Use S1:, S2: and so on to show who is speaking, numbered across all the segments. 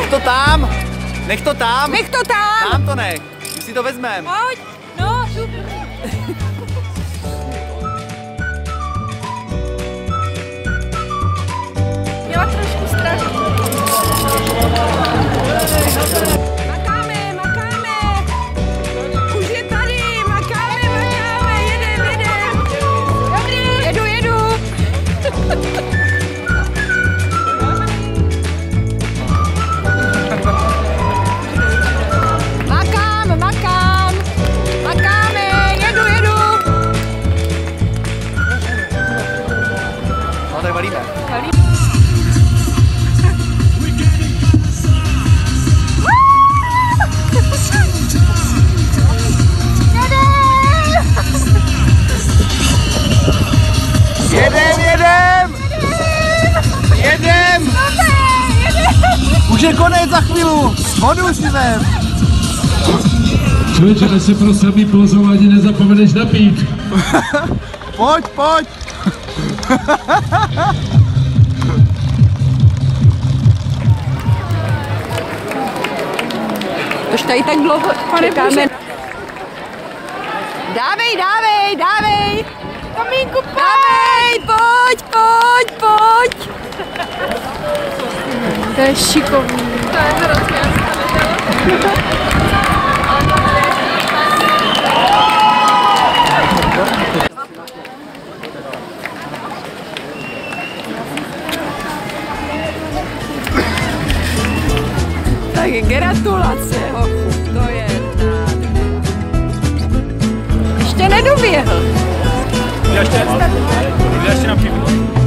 S1: Nech to tam! Nech to tam!
S2: Nech to tam!
S1: Tam to nech! My si to vezmeme.
S2: Pojď! No, super! Měla trošku strach. Makáme, makáme! Už je tady! Makáme, makáme! Jedem! Dobrý! Jedu! Makáme! Jedu!
S1: No tak valíme. Jedem! Už je konec za chvíli! Vodu si vem!
S3: Člověče, až se pro samý pozování nezapomeneš napít.
S1: Pojď!
S2: Už tady tak dlouho čekáme. Dávej! Kamínku, pojď! To je šikovný. To je hrozně, já jsem Tak gratulace, hochu, to je nádherné. Ještě nedoběhl.
S4: Ještě nám chybí.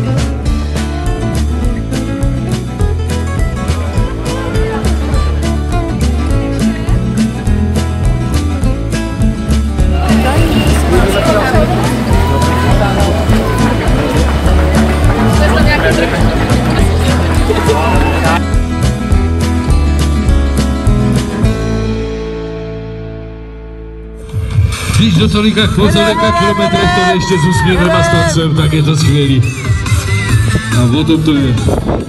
S3: Když do tolika kilometrech to ještě s úsměvem a s tancem, tak je to skvělý. A o tom to je.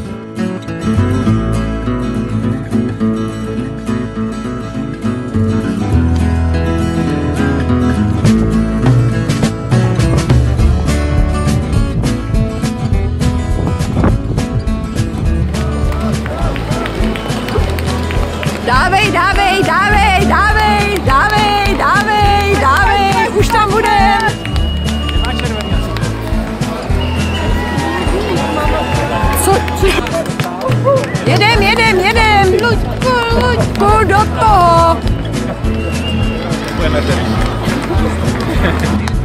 S2: Dávej, už tam budem. Co? Jedem. Luďku, do toho.
S4: Budeme tady.